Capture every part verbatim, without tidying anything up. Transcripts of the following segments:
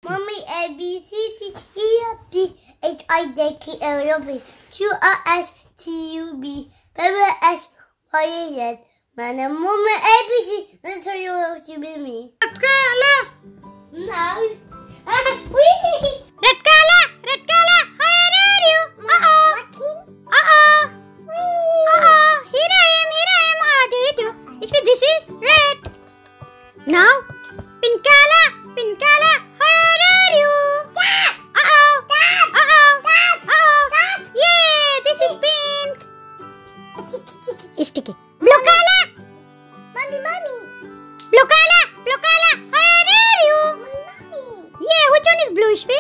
Mommy, A, B, C, D, E, F, G, H, I, J, K, L, M, N, O, P, Q, R, S, T, U, V, W, X, Y, Z. Man, Mommy, A, B, C. Let's show you what you mean me. Red color. No. Wee. Red color. Red color. Where are you? Uh-oh. Uh-oh. Uh-oh. Here I am. Here I am. How do you do? Ishfi, this is red. Now, pink color. Pink color. Where are you? Uh-oh. Uh-oh. Uh-oh. Yeah, this is pink. Sticky. Blue color. Mommy, mommy. Blue color. Blue color. Where are you? Mommy. Yeah, which one is blue, Ishfi?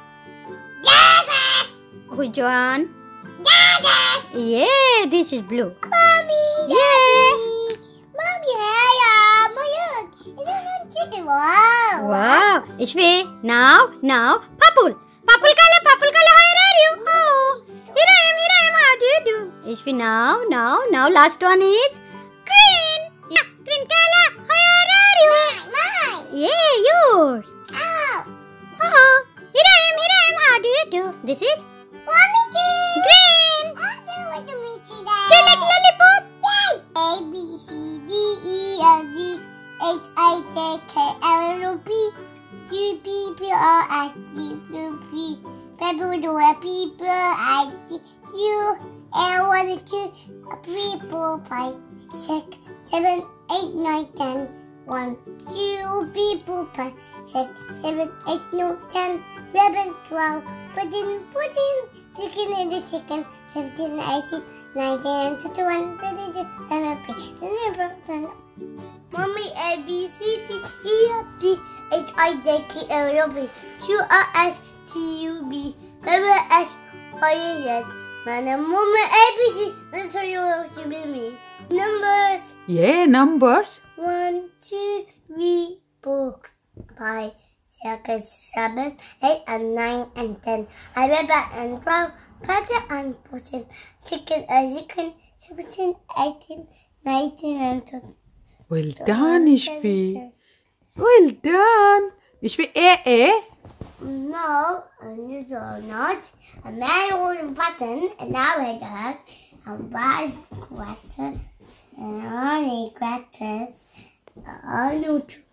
Yes. Which one? Yes. Yeah, this is blue. Mommy. Yeah. Mommy, hey, my look. It's a chicken. Wow. Wow. Ishfi, now, now, purple. Purple color, purple color, where are you? Oh, here I am, here I am. How do you do? Ishfi, now, now, now, last one is green. Yeah, green color, where are you? Mine. Yeah, yours. Oh. Uh-oh. Here I am, here I am. How do you do? This is Mommy, too. green. I do want to meet today. Do you like lollipop? Yay! A, B, C, D, E, F, G, H, I, J, K, L, M, P, Q, P, P, R, S, T, U, V, W, P, P, I, D, Q, L, one, two, three, four, five, six, seven, eight, nine, ten, one, two, three, four, five, six, seven, eight, nine, ten, eleven, twelve, thirteen, fourteen, sixteen, eighteen, seventeen, eighteen, nineteen, twenty-one, twenty-two, twenty-three, twenty-four, Mommy, A, B, C, D, E, F, G, H, I, J, K, L, M, N, O, P, Q, R, S, T, U, V, W, X, Y, Z. Man, Mommy, A, B, C. Let's show you what you mean me. Numbers. Yeah, numbers. One, two, three, four, five, six, seven, eight, and nine, and ten. Eleven and twelve, thirteen and fourteen, sixteen and sixteen, seventeen, eighteen, nineteen, and twenty. Well done, Ishfi. Well done. Ishfi, A, A. No, and you do not. A man on button, and now we have a bad quarter, and only quarters, only two.